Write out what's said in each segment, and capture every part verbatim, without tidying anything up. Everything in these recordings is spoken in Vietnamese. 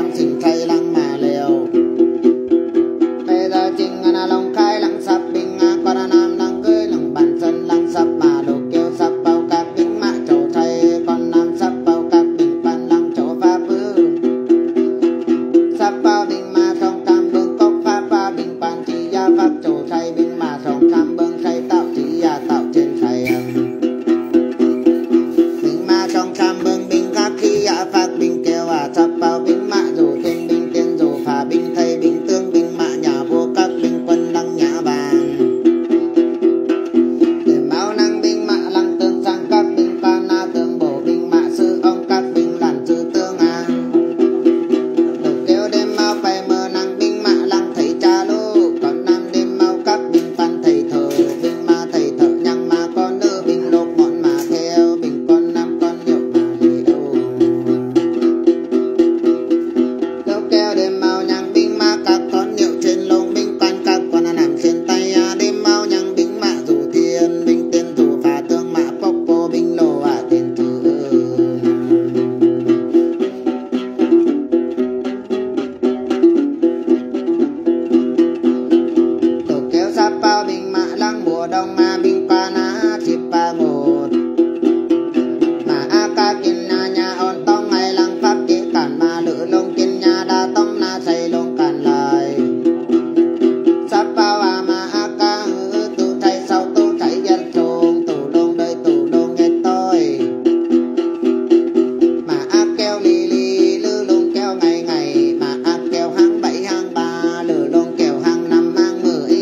xỉnh thay lăng mà liều bây giờ chinh là lòng khai lăng sắp bình con nam lăng cưới lăng bản thân lăng sắp mà đồ kêu sắp bao các bình mã chỗ thay con nam sắp bao các bình pan lăng chỗ pha bư sắp bao bình mà trong tam bưng cốc pha pha bình pan chỉ gia phát chỗ thay bình mà trong tam bưng thay tạo chỉ gia tạo trên thay bình mà trong tam bưng bình các khi gia phát bình kêu à sắp bao bình mã dù tên bình tên dù phá bình thay bình tương bình mã nhà vô các bình quân lăng nhã vàng để máu năng bình mã lăng tương sang các bình pa na tương bổ bình mã sư ông các bình làn sư tương à đục kêu đêm mau phải mơ năng bình mã lăng thầy cha lô còn nam đêm mau các bình pan thầy thờ bình ma thầy thợ nhang ma con nữ bình lục mọn mà theo bình con nam con liệu mà lì đâu đục kêu đêm mau nhang bình ma các con liệu trên lông bình pan các con nằm trên tay à đêm mau nhang bình mã dù thiên bình tên dù phá tương mã bốc vô bình lô à tên chữ đục kêu sắp bao bình mã lăng mùa đông mà bình pa na chip pa ngột mà a ca kinh na nhà on tông hay lăng pháp kế cản mà lữ lông kinh nhà đa tông na xây lông cản lại sắp bao à mà a ca hứ tụ thay sau tụ thay dân trùng tụ đông đây tụ đông nghe tôi mà a kêu lì lì lư lông kêu ngày ngày mà a kêu hang bảy hang ba lử lông kêu hang năm hang mười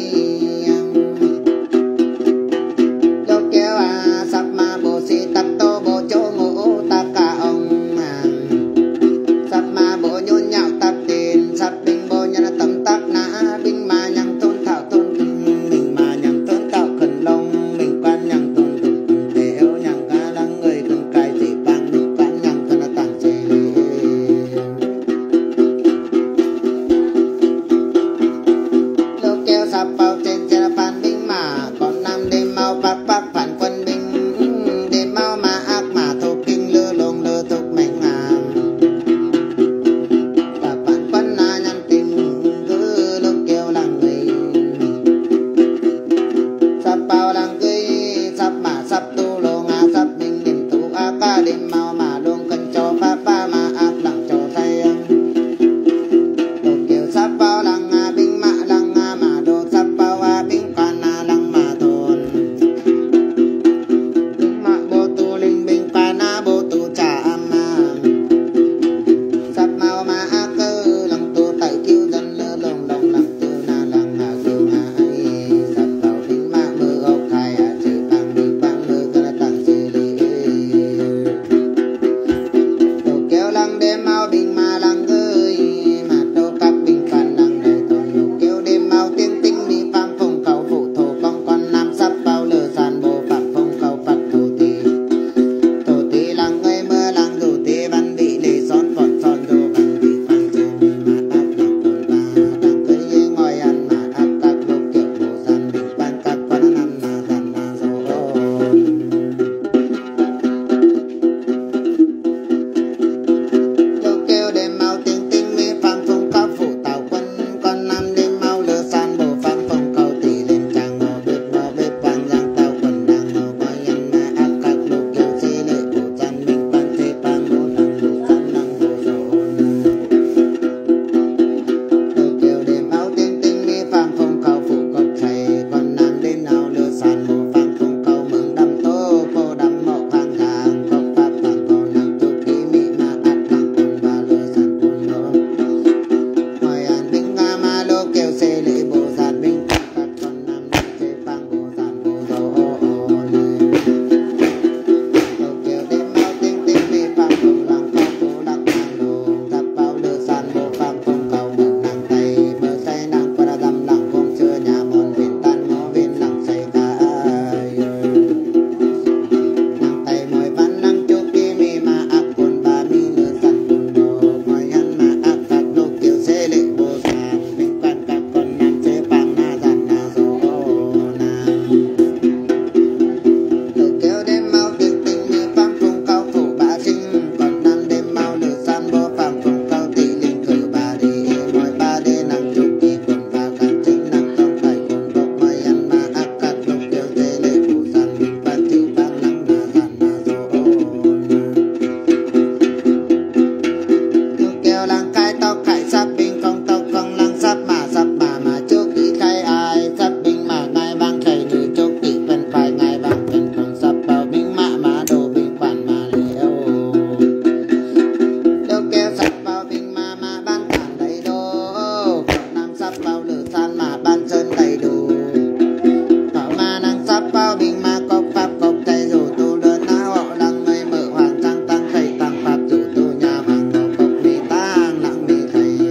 lô kêu à sắp mà bồ si tắc tô bồ chỗ ngủ ta cả ông à sắp mà bồ nhôn nhạo tắc tiền sắp bình bồ nhân tầm tắc na bình mà nhằng thôn thảo thôn bình mà nhằng thôn thảo khẩn long bình quan nhằng thôn thục đều nhằng ca lăng người khẩn cài chỉ bằng bình quan nhằng thân tảng chỉ lô kêu sắp bao trên trên phan bình mà còn nam đêm mau bác bác phản quân bình đêm mau mà ác mà thục kinh lư lông lư thục mệnh à tóc khải sắp bình không tóc không lăng sắp mà sắp mà mà chúc kỹ khai ai sắp bình mà ngay vang thầy nữ chúc kỹ phần phải ngay vang phần không sắp vào bình mạ mà đồ bình bản mà liễu đâu kêu sắp vào bình mà mà ban tản đầy đô nam sắp vào lửa san mà ban sơn đầy đủ thảo ma năng sắp vào bình mà cốc pháp cốc thầy dù tu đơn na họ lăng mây mở hoàng trang tăng thầy tăng pháp dù tu nhà hoàng ngộ cốc mi tăng lặng mi thầy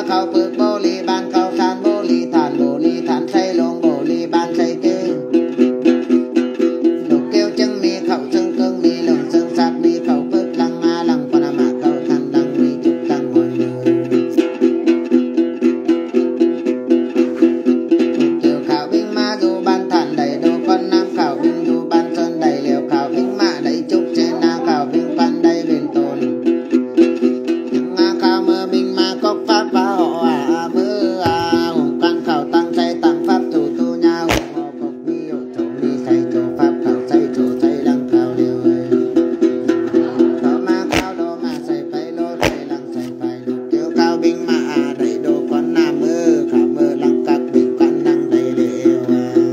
เข้าปึกโบลีบ้านเข้าทานโบลีฐานโบลีฐานใส่ลงโบลีบ้านใส่เกลือลูกเกลียวจึงมีเขาจึงเกิงมีเหลืองซึ่งสัตว์มีเขาปึกลังมาลังปนามาเขาทันดังมีจุกตังหอยอยู่เกี่ยวข่าววิ่งมาดูบ้านฐานใดดูคนน้ำข่าววิ่งดูบ้านเซินใดเหลียวข่าววิ่งมาได้จุกเจนาข่าววิ่งปันได้เวียนตนยังงาข่าวเมื่อวิ่งมาก็ฟาดฟ้าห่ออามืออาหุ่นกันข่าวตั้งใจตั้งฟับถูตูยาวงอกกมีโยโจมีใส่โจฟับข่าวใส่โจใส่ลังข่าวเร็วข่าวมาข่าวโดมาใส่ไปโลใส่ลังใส่ไปลูกเกี่ยวข่าววิ่งมาอาได้ดูคนหน้ามือข่าวมือลังกักวิ่งกันดังได้เร็ว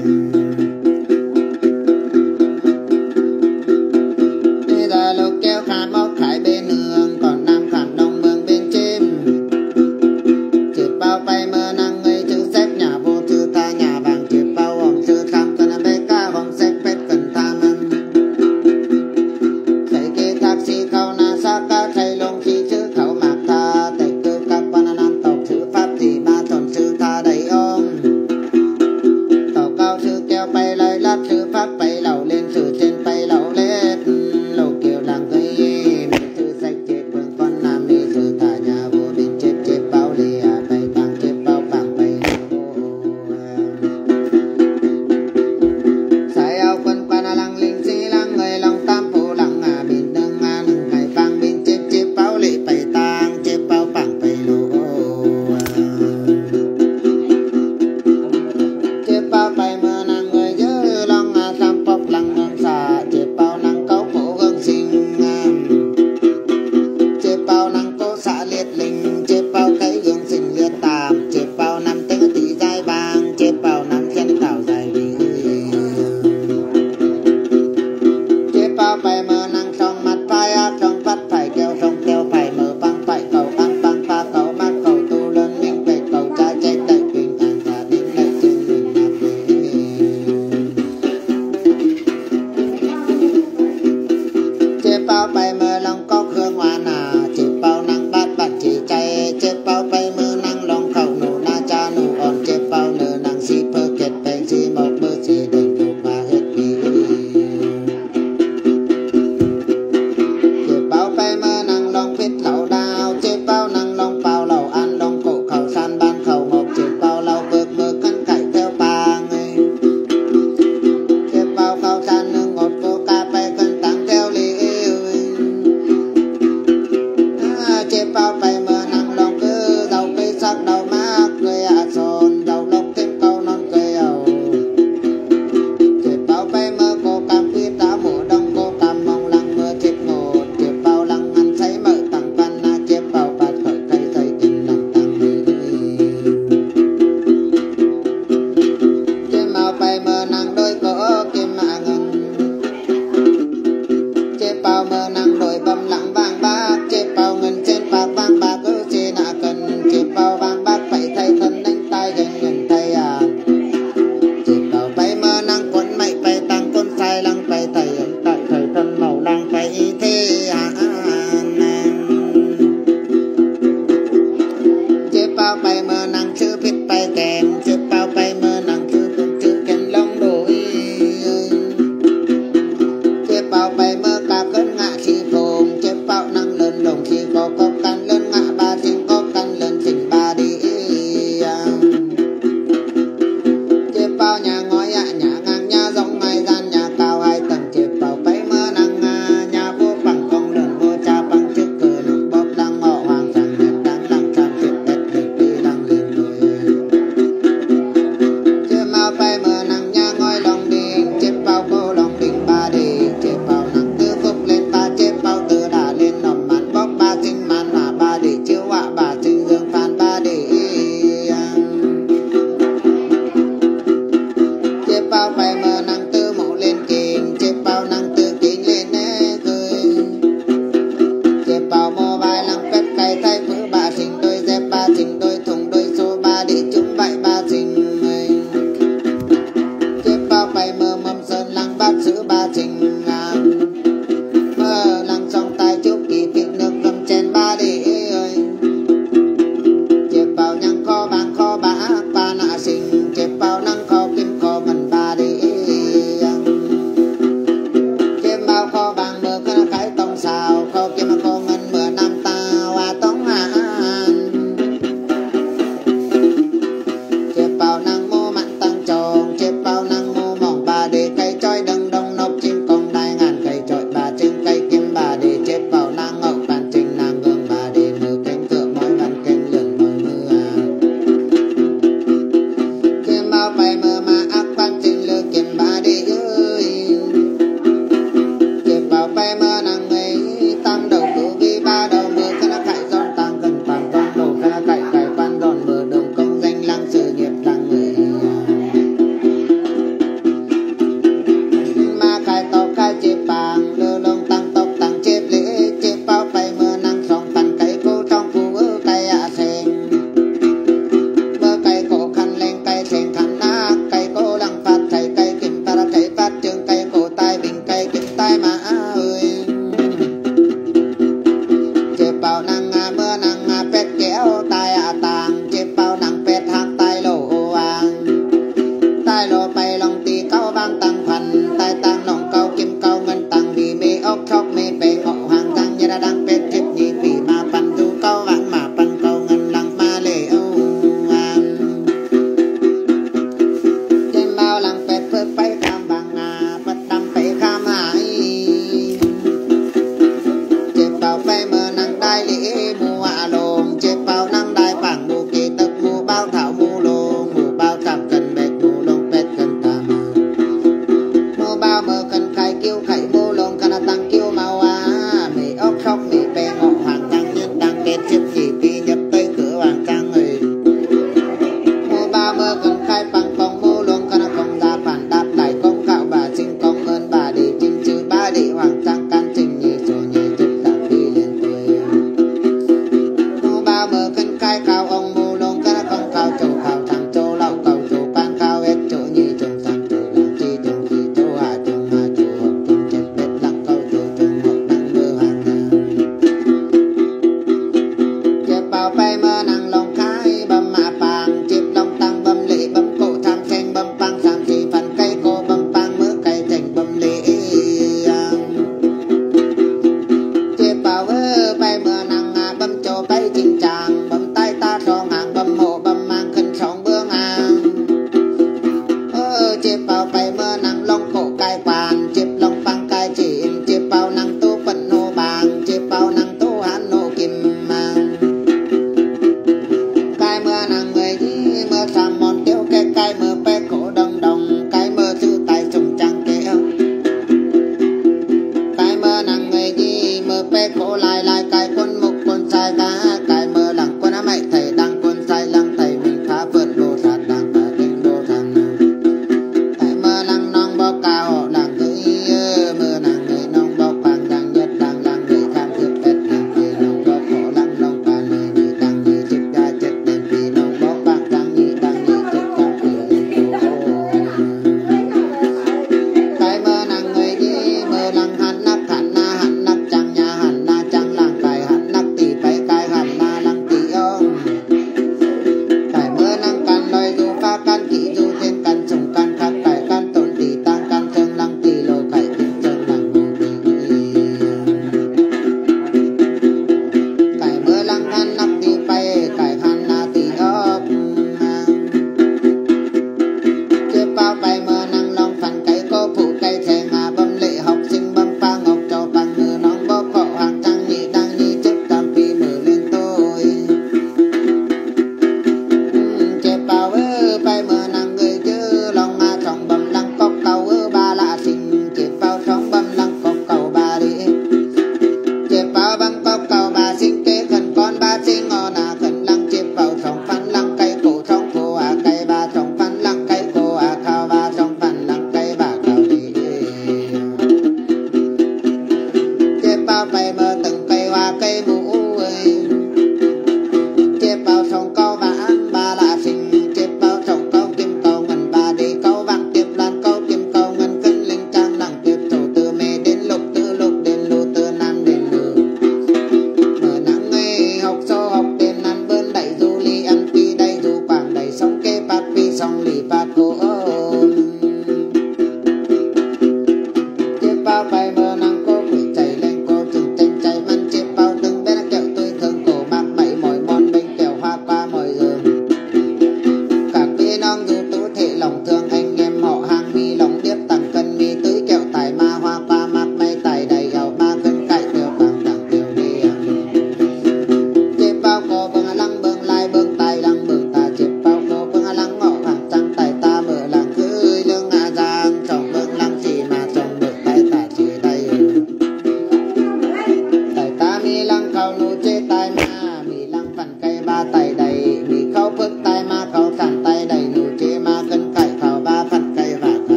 นี่ได้ลูกเกี่ยวขาดมอกขายเบนเนืองก่อนน้ำขามดงเมืองเบนจิมจีบเป้าไปเมื่อนั่งเงยชื่อเซ็กหน้าโบชื่อตาหน้าบางจีบเป้าของชื่อคำกันเบก้าของเซ็กเป็ดกันตามันใส่เกทักซี่เขาหน้าซากาใส่ลงที่ชื่อเขาหมากทาแต่เกิดกับปานานันตกชื่อฟับที่มาจนชื่อทาไดองต่อเก้าชื่อแก้วไปเลยลัดชื่อฟับไปเหล่าเล่นชื่อเจนไปเหล่าเล่นโลกเกี่ยวหลังเคยมีชื่อเซ็กเจ็บเบิ่งคนน้ำมีชื่อตาหน้าโบบินเจ็บเจ็บเป้าเลียไปตังเจ็บเป้าปังไปใส่เอาคนปานาลังลิงสีลังเงยลองตามผู้หลังอาบินหนึ่งอาหนึ่งไก่ปังบินเจ็บเจ็บเป้าเลีไปตังเจ็บเป้าปังไปโลเจ็บเป้าไปเมื่อนั่งเงยเยอะลองอาทำปอกหลังเมืองสาเจ็บเป้านั่งเก้าโผเอื้องสิงเจ็บเป้านั่งโกสะเลียดลิงเจ็บเป้าไก่เอื้องสิงเลียดตามเจ็บเป้านำเต็งตีใจบางเจ็บเป้านำเส้นเต่าใจดีเจ็บเป้าไปเมื่อนั่งช่องมัดไฟอาช่องปัดไผ่แก้วช่องแก้วไผ่เมื่อปังไผ่เก่าอังปังปลาเก่ามัดเก่าตูเลินวิ่งไปเก่าใจใจได้ปิงอังตาดิ้งได้เจนหนึ่งนับเลยเจ็บเป้าไปเมื่อลองก็เครื่องวานาเจ็บเป้านั่งปัดปัดจีใจเจ็บเป้าไปเมื่อนั่งลองเข่าหนูนาจาหนูอ่อนเจ็บเป้าเนื้อนั่งสีเพอเก็ตแปงสีหมอกเบอร์สีเดินดูมาเฮ็ดปีเจ็บเป้าไปเมื่อนั่งลองพิษเหล่าดาวเจ็บเป้านั่งลองเป่าเหล่าอันลองโกะเข่าชันบ้านเข่าหมอกเจ็บเป้าเหล่าเบิกเบิกขันไข่แก้วปางเจ็บเป้าเข่าชันหนึ่งอดโกกาไปกันตังแก้วลีเจ็บเป้าไปเมื่อนั่งลองคือเราไปซักเรามากเลยอาโซนเราลงเต็มเก่านอนเกลียวเจ็บเป้าไปเมื่อโกกามพีตาหมูดองโกกามมองลังเมื่อเจ็บโง่เจ็บเป้าลังอันใช้เมื่อตั้งปันนาเจ็บเป้าปัดเผยใครใส่กินลังตั้งมือเจ็บเมาไปเมื่อนั่งโดยก็เก็บมาเงินเจ็บเป้าเมื่อนั่งโดยบำหลังบางบากเจ็บเป้าเงินเจ็บปากบางบากก็เจนากันเจ็บเป้าบางบากไปไทยทันนั่งตายยังเงินไทยอ่ะเจ็บเป้าไปเมื่อนั่งคนไม่ไปตังคนใส่ลังไปไทยยังตัดไทยทันเมาลังไปเทหานเจ็บเป้าไปเมื่อ